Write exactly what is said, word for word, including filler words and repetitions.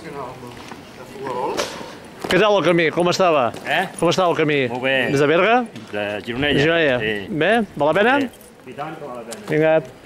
Què tal el camí? Com estava? Eh? Com estava el camí? Molt bé. Des de Berga? De Gironella. Gironella. Sí. Bé? Val la pena? I tant que val la pena. Vinga.